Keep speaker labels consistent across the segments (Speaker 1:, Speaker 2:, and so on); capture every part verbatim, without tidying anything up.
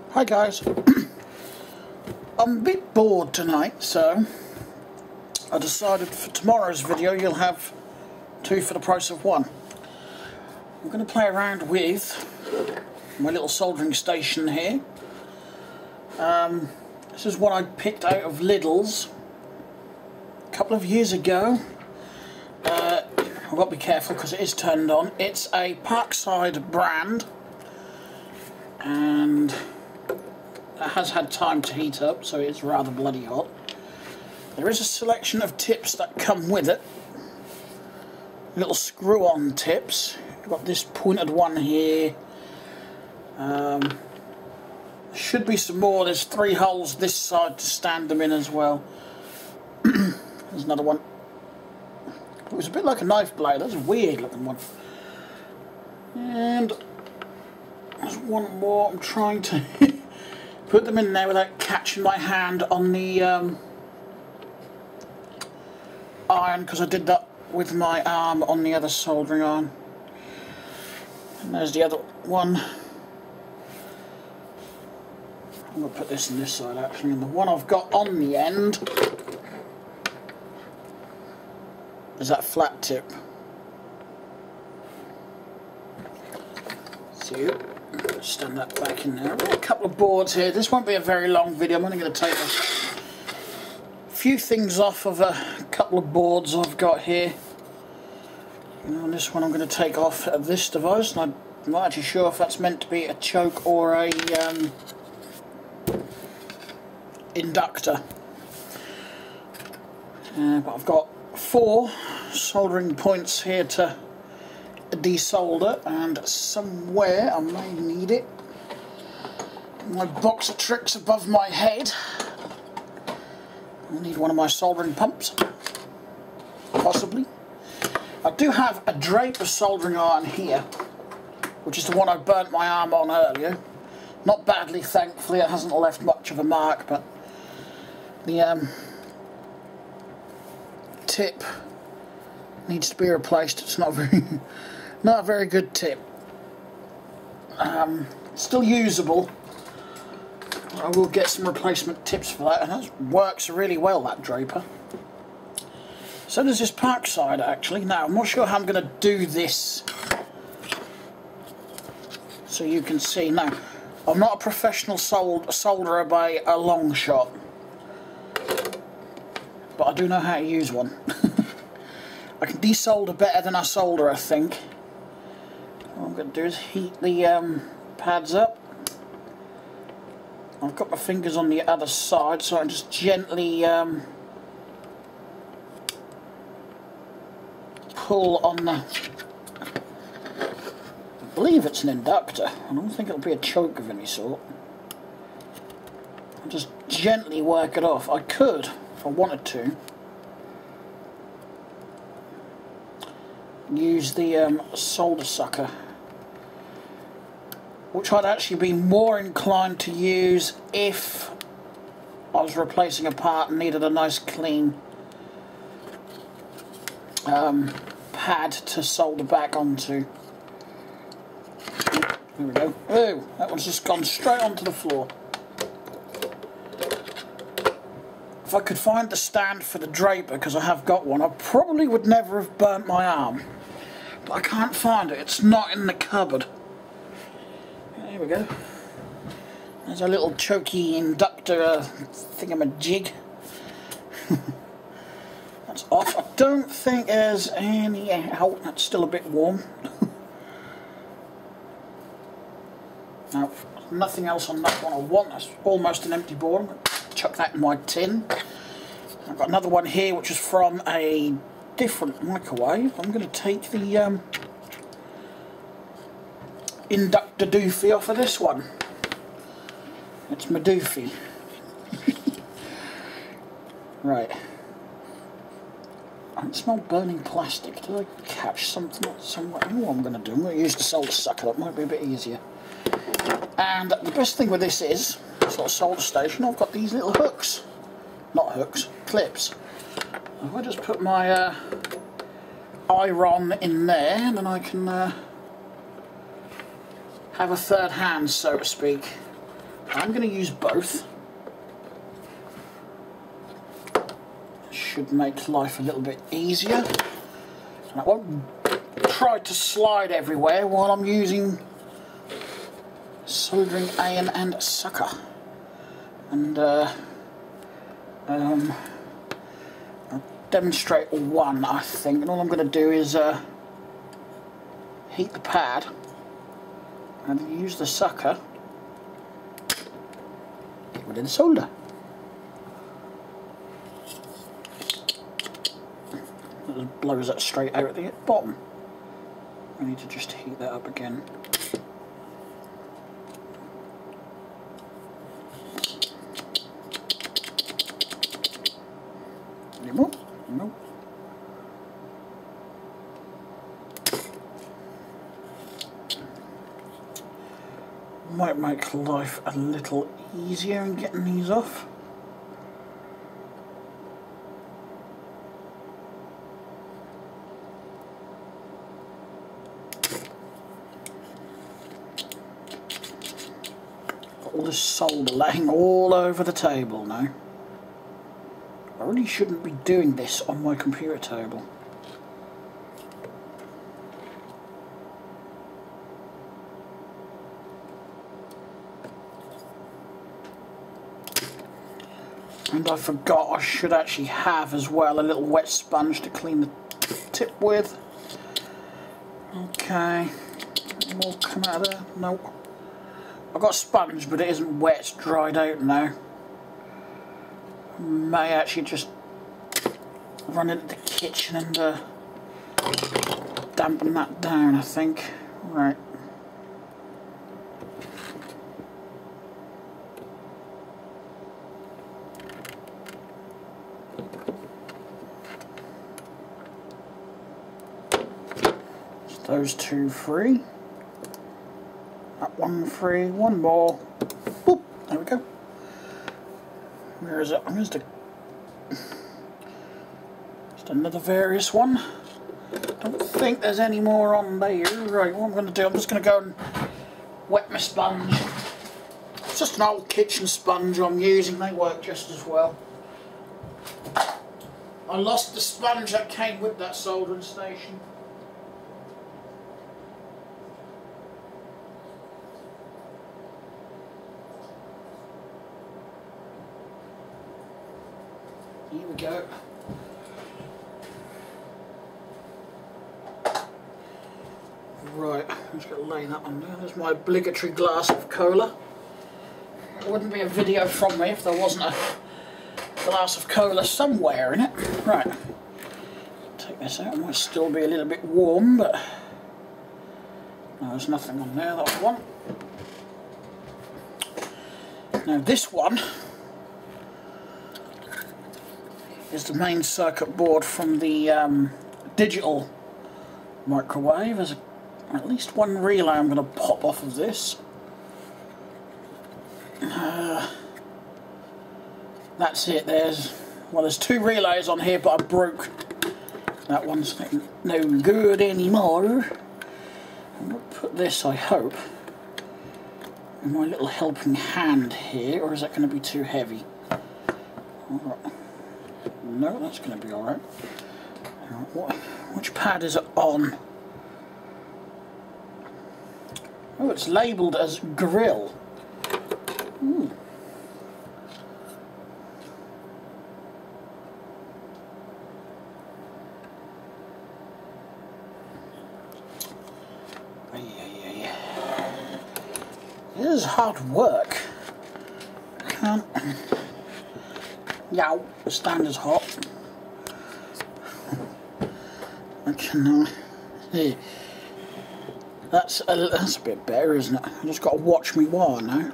Speaker 1: Hi guys, I'm a bit bored tonight, so I decided for tomorrow's video you'll have two for the price of one. I'm going to play around with my little soldering station here. Um, this is one I picked out of Lidl's a couple of years ago. Uh, I've got to be careful because it is turned on. It's a Parkside brand, and it has had time to heat up, so it's rather bloody hot. There is a selection of tips that come with it. Little screw-on tips. You've got this pointed one here. Um, should be some more. There's three holes this side to stand them in as well. There's another one. It was a bit like a knife blade. That's a weird looking one. And there's one more. I'm trying to put them in there without catching my hand on the um, iron, because I did that with my arm on the other soldering iron. And there's the other one. I'm going to put this in this side actually, and the one I've got on the end is that flat tip. So, stand that back in there. I've got a couple of boards here. This won't be a very long video. I'm only going to take a few things off of a couple of boards I've got here. And on this one I'm going to take off this device, and I'm not actually sure if that's meant to be a choke or a um, inductor. Uh, but I've got four soldering points here to desolder, and somewhere I may need it. My box of tricks above my head. I need one of my soldering pumps, possibly. I do have a drape of soldering iron here, which is the one I burnt my arm on earlier. Not badly, thankfully. It hasn't left much of a mark, but the um, tip needs to be replaced. It's not very, not a very good tip. Um, still usable. I will get some replacement tips for that, and that works really well, that draper. So does this Parkside actually. Now I'm not sure how I'm going to do this so you can see. Now I'm not a professional sold solderer by a long shot, but I do know how to use one. I can desolder better than I solder, I think. What I'm going to do is heat the um, pads up. I've got my fingers on the other side, so I can just gently um, pull on the... I believe it's an inductor. I don't think it'll be a choke of any sort. I'll just gently work it off. I could, if I wanted to, use the um, solder sucker, which I'd actually be more inclined to use if I was replacing a part and needed a nice clean um, pad to solder back onto. There we go. Oh, that one's just gone straight onto the floor. If I could find the stand for the draper, because I have got one, I probably would never have burnt my arm. But I can't find it. It's not in the cupboard. There we go. There's a little chokey inductor uh, thingamajig. That's off. I don't think there's any... Oh, that's still a bit warm. Now, nothing else on that one I want. That's almost an empty board. I'm going to chuck that in my tin. I've got another one here which is from a different microwave. I'm going to take the um, inductor doofy off of this one. It's my doofy. Right. I can smell burning plastic. Did I catch something somewhere? I know what I'm going to do. I'm going to use the solder sucker. That might be a bit easier. And the best thing with this is, this little solder station, I've got these little hooks. Not hooks, clips. If I just put my uh, iron in there, then I can uh, have a third hand, so to speak, I'm going to use both. Should make life a little bit easier. And I won't try to slide everywhere while I'm using soldering iron and sucker. And uh, um, I'll demonstrate one, I think. And all I'm going to do is uh, heat the pad and use the sucker within the solder. It blows that straight out at the bottom. I need to just heat that up again. Any more? No. Might make life a little easier in getting these off. Got all this solder laying all over the table now. I really shouldn't be doing this on my computer table. And I forgot I should actually have as well a little wet sponge to clean the tip with. Okay, any more come out of there? Nope. I've got a sponge, but it isn't wet, it's dried out now. May actually just run into the kitchen and uh, dampen that down, I think. Right. Those two free. That one free. One more. Boop. There we go. Where is it? Where's the... Just another various one. Don't think there's any more on there. Right, what I'm going to do, I'm just going to go and wet my sponge. It's just an old kitchen sponge I'm using. They work just as well. I lost the sponge that came with that soldering station. Here we go. Right, I'm just going to lay that on there. There's my obligatory glass of cola. It wouldn't be a video from me if there wasn't a glass of cola somewhere in it. Right, take this out. It might still be a little bit warm, but no, there's nothing on there that I want. Now this one is the main circuit board from the um, digital microwave. There's a, at least one relay I'm going to pop off of this. Uh, that's it. There's well, there's two relays on here, but I broke that one's no good anymore. I'm going to put this, I hope, in my little helping hand here, or is that going to be too heavy? All right. No, that's going to be alright. What, which pad is it on? Oh, it's labelled as grill. Ooh. Ay, ay, ay. This is hard work. Can't. Yow, the stand is hot. I can, uh, yeah. That's a, that's a bit better, isn't it? I just got to watch me wire now.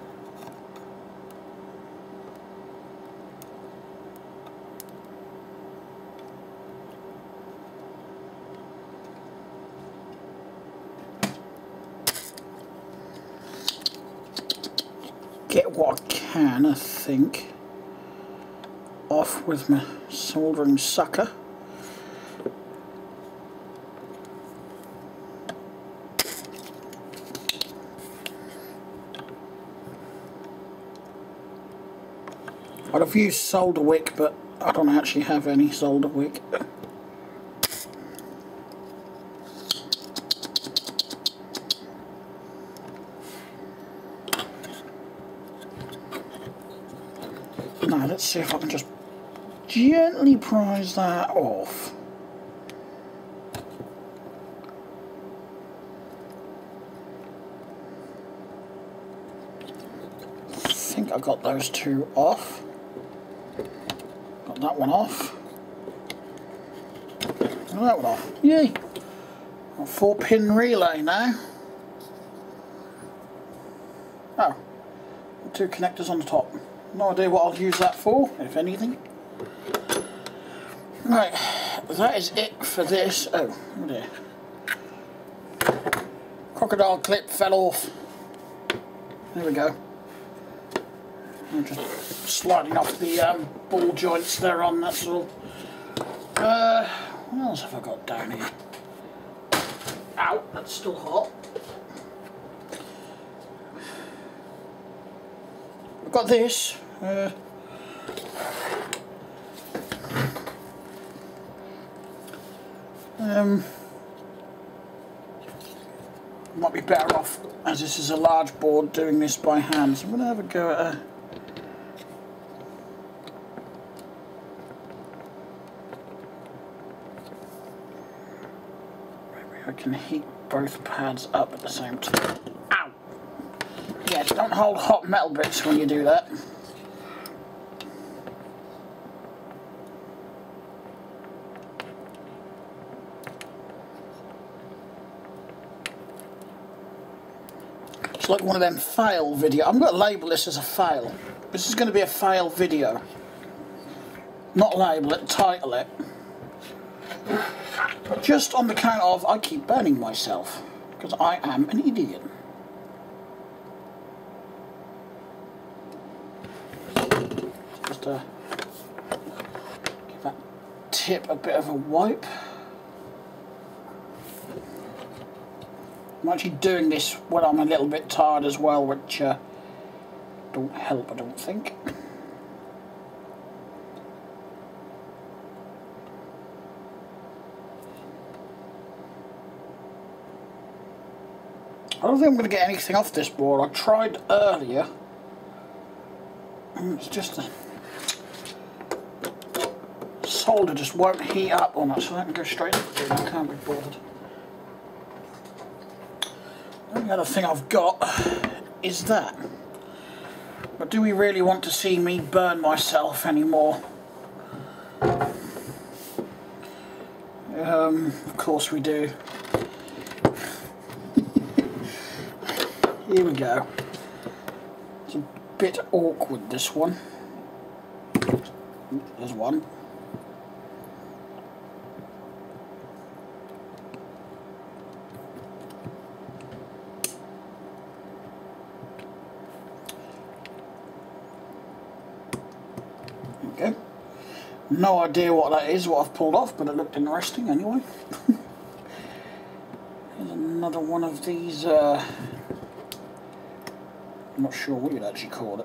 Speaker 1: Get what I can, I think, off with my soldering sucker. I'd have used solder wick, but I don't actually have any solder wick. Now let's see if I can just gently prise that off. I think I got those two off. Got that one off. Got that one off. Yay! A four pin relay now. Oh, two connectors on the top. No idea what I'll use that for, if anything. Right, that is it for this. Oh, oh dear. Crocodile clip fell off. There we go. I'm just sliding off the um, ball joints they're on, that's all. Uh, what else have I got down here? Ow, that's still hot. I've got this. Uh, um, might be better off, as this is a large board, doing this by hand. So I'm going to have a go at a I can heat both pads up at the same time. Ow! Yes, don't hold hot metal bits when you do that. It's like one of them fail videos. I'm going to label this as a fail. This is going to be a fail video. Not label it, title it. Just on the count of I keep burning myself, because I am an idiot. Just uh, give that tip a bit of a wipe. I'm actually doing this when I'm a little bit tired as well, which uh, don't help, I don't think. I don't think I'm going to get anything off this board. I tried earlier, and it's just the solder just won't heat up on it, so I can go straight into it. I can't be bothered. The only other thing I've got is that. But do we really want to see me burn myself anymore? Um, of course we do. Here we go. It's a bit awkward, this one. There's one. There we go. No idea what that is, what I've pulled off, but it looked interesting anyway. Here's another one of these. Uh, I'm not sure what you'd actually call it.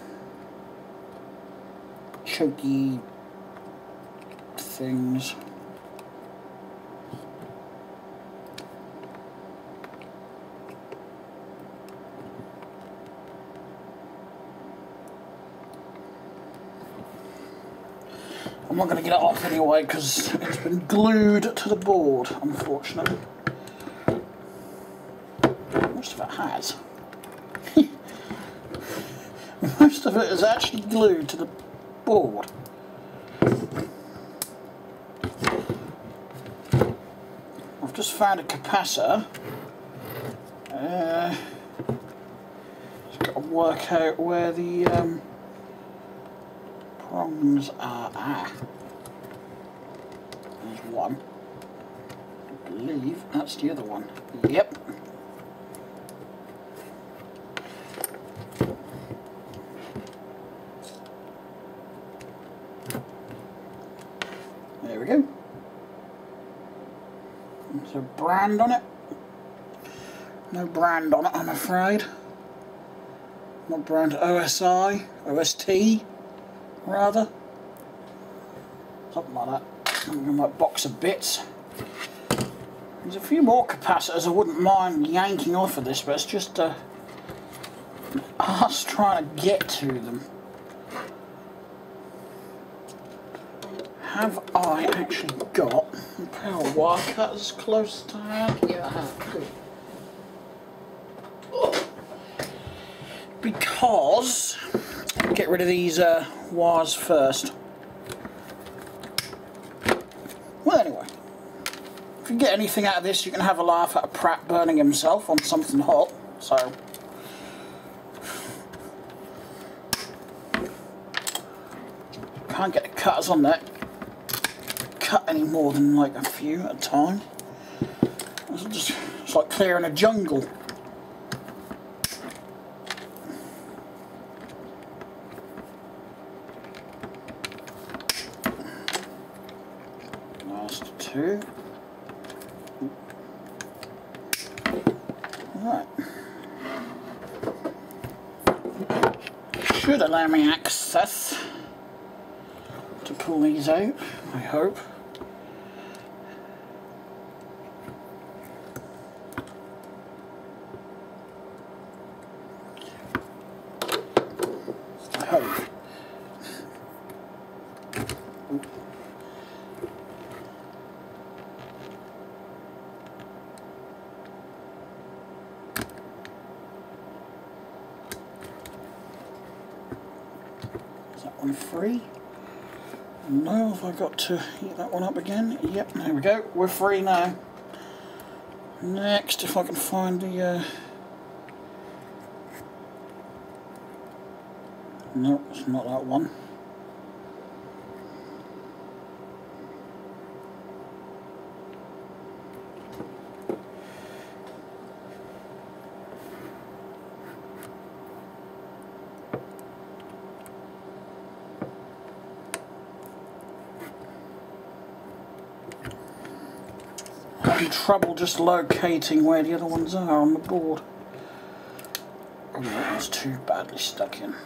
Speaker 1: Choky things. I'm not going to get it off anyway because it's been glued to the board, unfortunately. Most of it has. Most of it is actually glued to the board. I've just found a capacitor. Uh, just got to work out where the um, prongs are. Ah, there's one. I believe that's the other one. Yep. There we go. There's a brand on it. No brand on it, I'm afraid. Not brand O S I, O S T, rather. Something like that. In my box of bits. There's a few more capacitors I wouldn't mind yanking off of this, but it's just uh, us trying to get to them. Have I actually got a pair of wire cutters close to hand? Yeah, I have. Good. Because, get rid of these uh, wires first. Well, anyway, if you get anything out of this, you can have a laugh at a Pratt burning himself on something hot. So, can't get the cutters on that. Cut any more than like a few at a time. It's just it's like clearing a jungle. Last two. Right. Should allow me access to pull these out, I hope. I hope. Is that one free? No, have I got to heat that one up again? Yep, there we go. We're free now. Next, if I can find the... Uh... No, it's not that one. Having trouble just locating where the other ones are on the board. Oh, that one's too badly stuck in.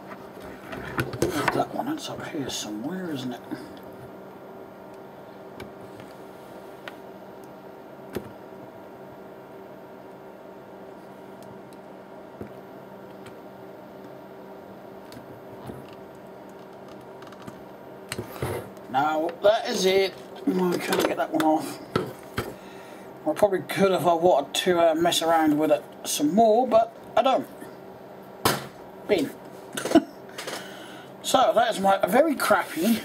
Speaker 1: That one, that's up here somewhere, isn't it? Now, that is it. Oh, I can't get that one off. I probably could if I wanted to uh, mess around with it some more, but I don't. Bin. So, that is my very crappy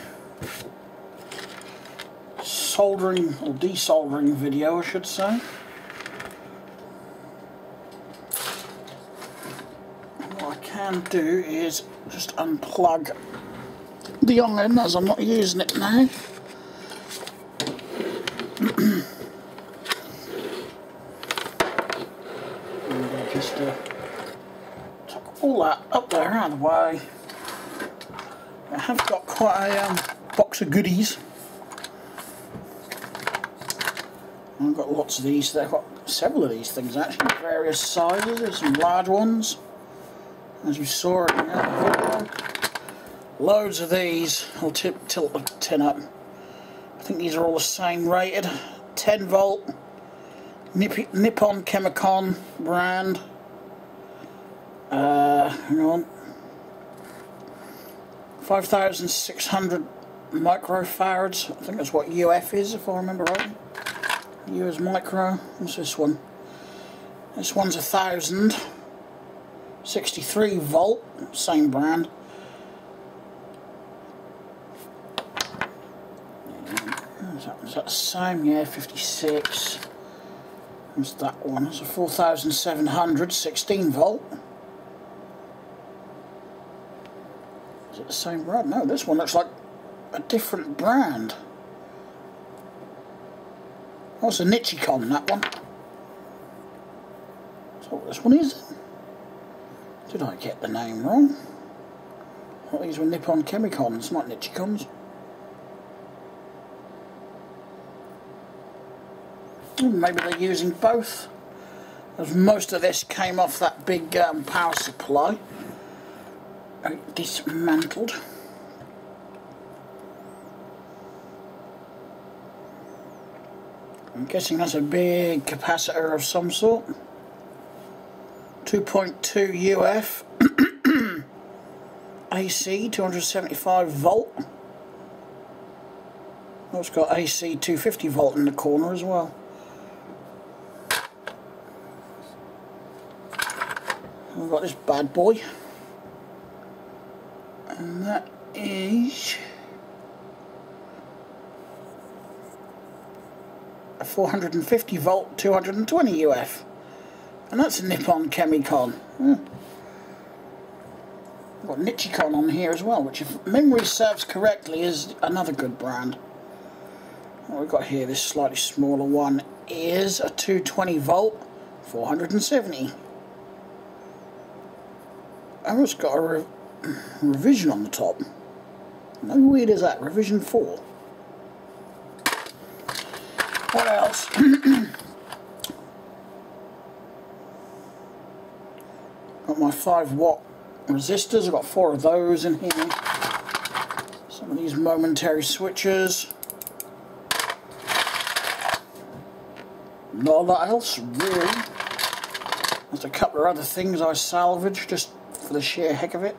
Speaker 1: soldering or desoldering video, I should say. What I can do is just unplug the iron, as I'm not using it now. And just uh, tuck all that up there out of the way. I have got quite a um, box of goodies. I've got lots of these. I've got several of these things actually, various sizes. There's some large ones, as you saw in the video. Loads of these. I'll tip, tilt the tin up. I think these are all the same rated. ten volt Nip Nippon Chemicon brand. Uh, hang on. five thousand six hundred microfarads. I think that's what U F is, if I remember right. U is micro. What's this one? This one's a thousand. sixty-three volt. Same brand. Is that, is that the same? Yeah, fifty-six. What's that one? It's a four thousand seven hundred, sixteen volt. Is it the same brand? No, this one looks like a different brand. Oh, it's a Nichicon, that one. So what this one is? Did I get the name wrong? I thought these were Nippon Chemicons, not Nichicons. Maybe they're using both, as most of this came off that big um, power supply. Dismantled. I'm guessing that's a big capacitor of some sort. two point two U F. A C, two hundred seventy-five volt. Oh, it's got A C two hundred fifty volt in the corner as well. We've got this bad boy. And that is a four hundred fifty volt, two hundred twenty U F. And that's a Nippon Chemicon. Hmm. We've got Nichicon on here as well, which, if memory serves correctly, is another good brand. What we've got here, this slightly smaller one, is a two hundred twenty volt, four hundred seventy. Oh, it's got a re revision on the top. How weird is that? Revision four. What else? Got my five watt resistors. I've got four of those in here. Some of these momentary switches. Not a lot else, really. There's a couple of other things I salvaged just for the sheer heck of it.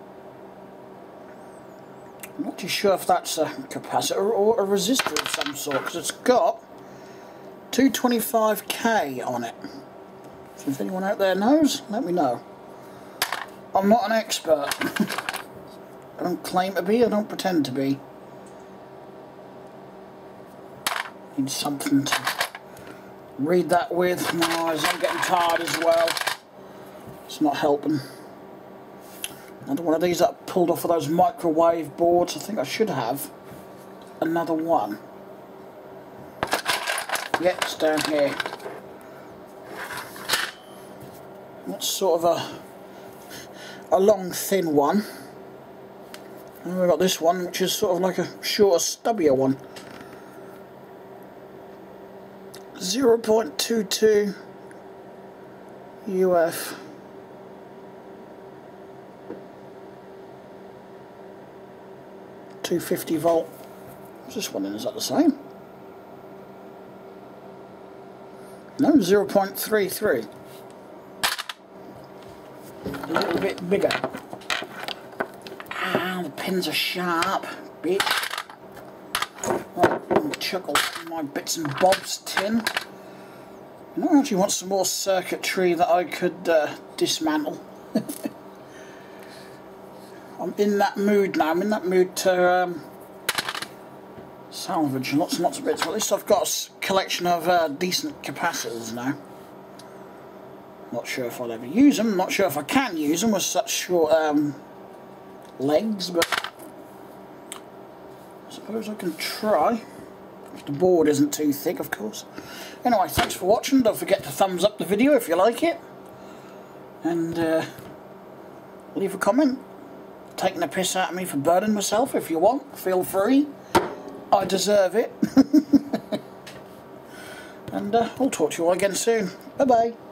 Speaker 1: I'm not too sure if that's a capacitor or a resistor of some sort, because it's got two twenty-five K on it. So if anyone out there knows, let me know. I'm not an expert. I don't claim to be, I don't pretend to be. Need something to read that with. My eyes are getting tired as well. It's not helping. Another one of these that I pulled off of those microwave boards. I think I should have another one. Yeah, it's down here. That's sort of a a long thin one. And we've got this one, which is sort of like a shorter, stubbier one. zero point two two U F. two hundred fifty volt. What's this one in? Is that the same? No, zero point three three. A little bit bigger. Ah, the pins are sharp, bitch. Right, I'll chuckle my bits and bobs tin. You know, I actually want some more circuitry that I could uh, dismantle. I'm in that mood now. I'm in that mood to um, salvage lots and lots of bits. But at least I've got a collection of uh, decent capacitors now. Not sure if I'll ever use them. Not sure if I can use them with such short um, legs, but I suppose I can try. If the board isn't too thick, of course. Anyway, thanks for watching. Don't forget to thumbs up the video if you like it. And uh, leave a comment. Taking a piss out of me for burning myself if you want. Feel free. I deserve it. And uh, I'll talk to you all again soon. Bye bye.